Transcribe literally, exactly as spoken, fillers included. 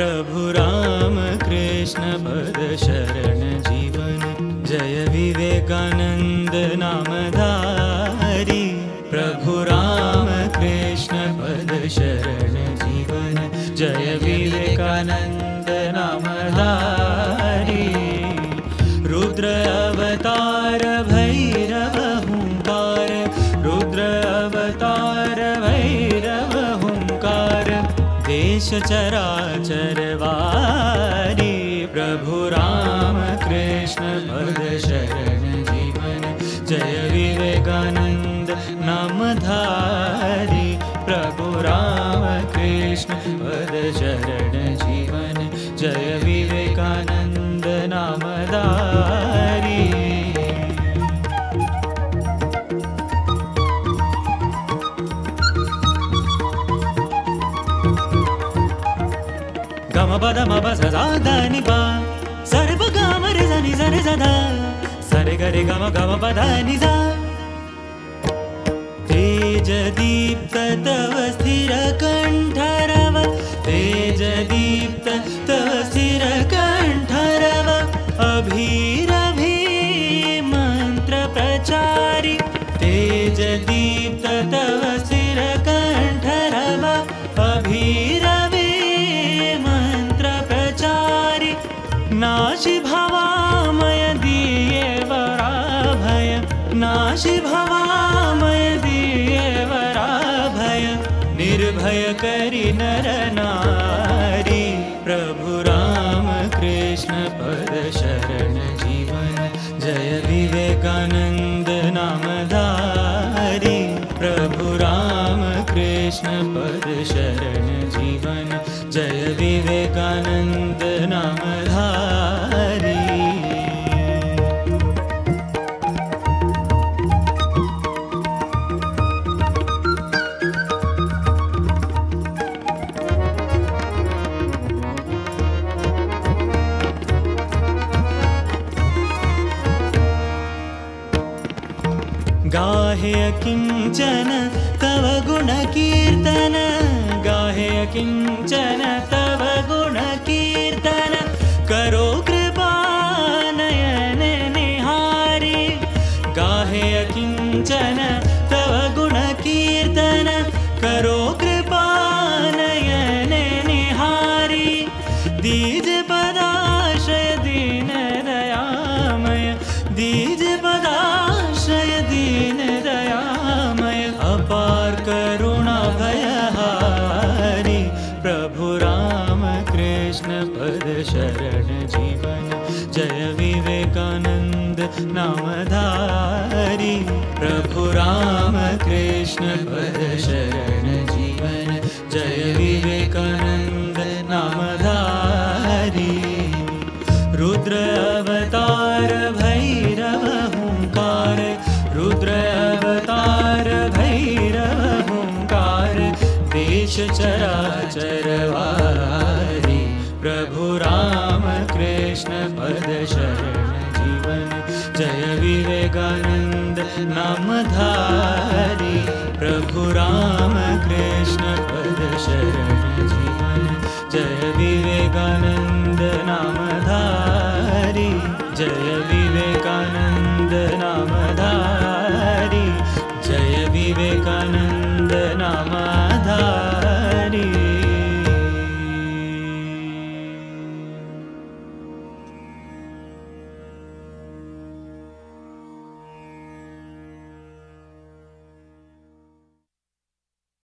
प्रभु राम कृष्ण पद शरण जीवन, जय विवेकानंद नामधारी। प्रभु राम कृष्ण पद शरण जीवन, जय विवेकानंद नामधारी। रुद्र अवतार भैरव हुंकार, रुद्र अवतार भैरव हुंकार, देश चराचर वारी। प्रभु राम कृष्ण पद शरण जीवन, जय विवेकानंद नामधारी। प्रभु राम कृष्ण पद शरण जीवन, जय विवेकानंद नामधारी। गम पद मप सदा దని पा सरे प गम रे దని सरे सदा सरे गरे गम गम पद नि सा। तेज दीप्त तव स्थिर कंठरव, तेज दीप्त तव स्थिर कंठरव, अभीरभी मंत्र प्रचारी। तेज दीप्त तव स्थिर कंठरव, अभीरभी मंत्र प्रचारी। नाशि भवामय दिये वराभय, नाशि भवामय दिये वराभय, निर्भय करि नर नारी। प्रभु राम कृष्ण पद शरण जीवन, जय विवेकानंद नामधारी। प्रभु राम कृष्ण पद शरण जीवन, जय विवेकानंद नामधारी। गाहे किंचन तव गुण कीर्तन, गाहे किंचन तव गुण कीर्तन, करो कृपा नयन निहारी। गाहे किंचन तव गुण कीर्तन, करो कृपा नयन निहारी। दीज पदाश्रय दीन दयामय, दीज पदाश्रय दीन दयामय, अपार करुणा भयहारी। प्रभु राम कृष्ण पद शरण जीवन, जय विवेकानंद नामधारी। प्रभु राम कृष्ण पद शरण जीवन, जय विवेकानंद नामधारी। रुद्र अवतार भैरव हुंकार, रुद्र अवतार भैरव हुंकार, देश चराचर वारी। प्रभु राम कृष्ण पद शरण जीवन, जय विवेकानंद नामधारी। प्रभु राम कृष्ण पद शरण जीवन, जय विवेकानंद नामधारी। जय विवेकानंद नामधारी, जय विवेकानंद नाम